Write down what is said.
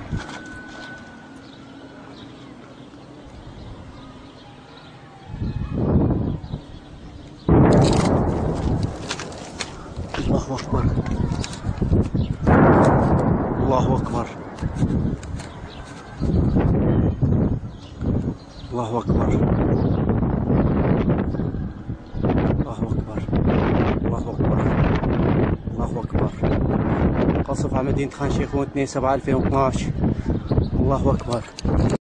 الله أكبر، الله أكبر، الله أكبر، الله أكبر، الله أكبر، الله أكبر. قصف على مدينة خان شيخون 2/7/2012. الله أكبر.